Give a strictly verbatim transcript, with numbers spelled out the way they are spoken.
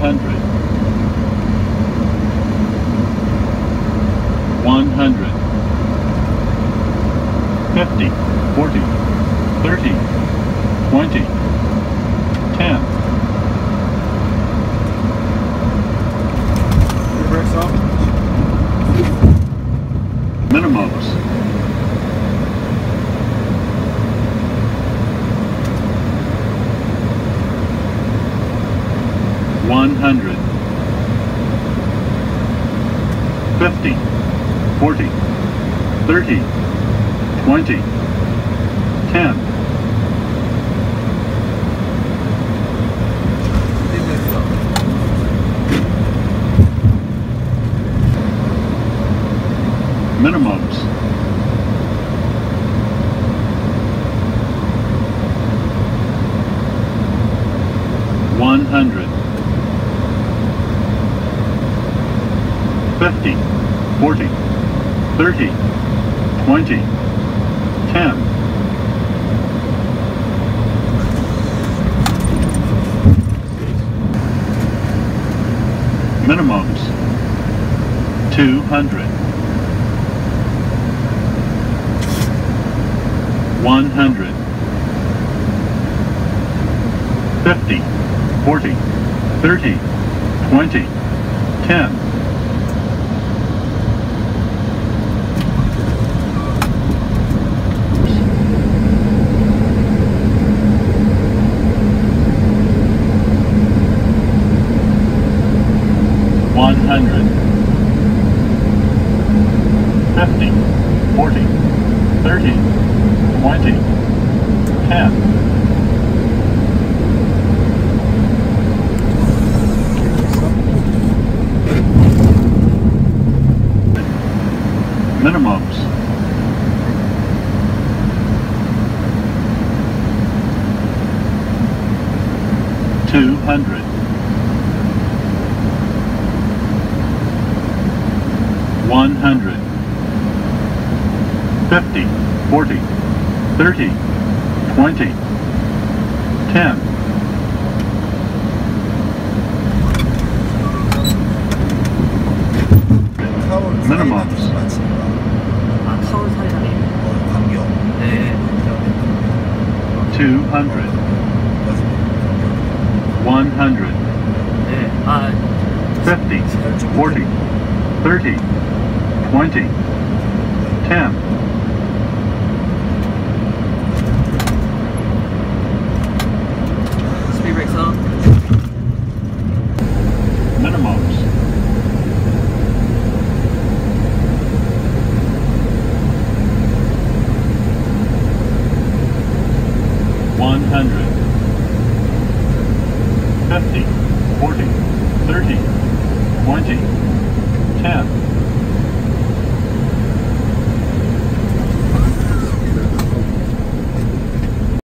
hundred. One hundred. Fifty, forty, thirty, twenty, ten. Your brakes off. Minimums. One hundred. Fifty, forty, thirty, twenty, ten. Minimums. One hundred. Fifty, forty, thirty, twenty, ten. Minimums. Two hundred. One hundred. Fifty, forty, thirty, twenty, ten. One hundred. Fifty, forty, thirty, twenty, ten. Minimums. Two hundred. One hundred. Fifty, forty, thirty, twenty, ten. Minimums. 아, 서울 살이라네. 반경. 네. Two hundred. One hundred. 네. 아, Fifty, forty, thirty, twenty, ten. speed brakes off. Minimums. One hundred. Fifty, forty, thirty, twenty, ten.